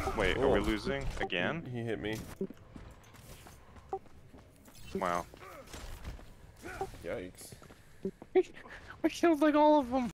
Wait, are we losing again? He hit me. Wow. Yikes. We killed like all of them.